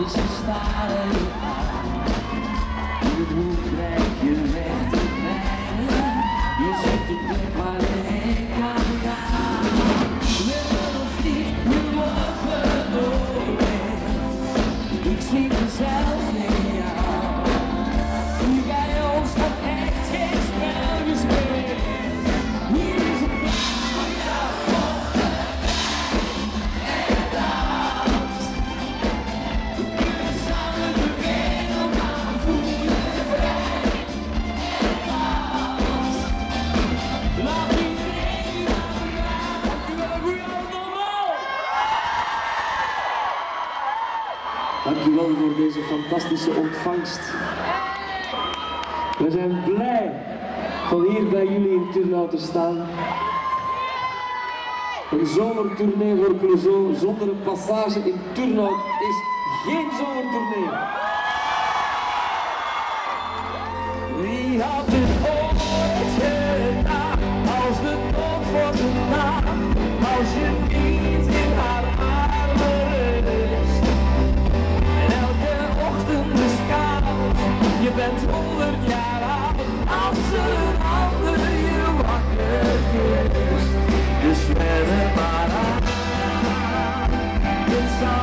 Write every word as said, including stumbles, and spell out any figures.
ze staren je aan. In de hoek krijg je weg te krijgen. Je zoekt de plek waar je heen kan gaan. Willen of niet, je wordt beoordeeld. Ik zie mezelf in jou. Hier bij ons wordt echt geen spel gespeeld. Hier is een plaats voor jou. En dans. We kunnen samen de wereld aanvoelen. Vrij en dans. Laat iedereen aan gaan. Dankjewel, goeie allemaal. Dankjewel voor deze fantastische ontvangst. We zijn blij van hier bij jullie in Turnhout te staan. Een zomertournee voor Clouseau zonder een passage in Turnhout is geen zomertournee. Wie had het ooit gedaan als de dood voor de nacht, als je niet in haar armen rust. En elke ochtend is koud, je bent honderd jaar oud, als een ander je wakker kust. Dus zwerf er maar aan, het zal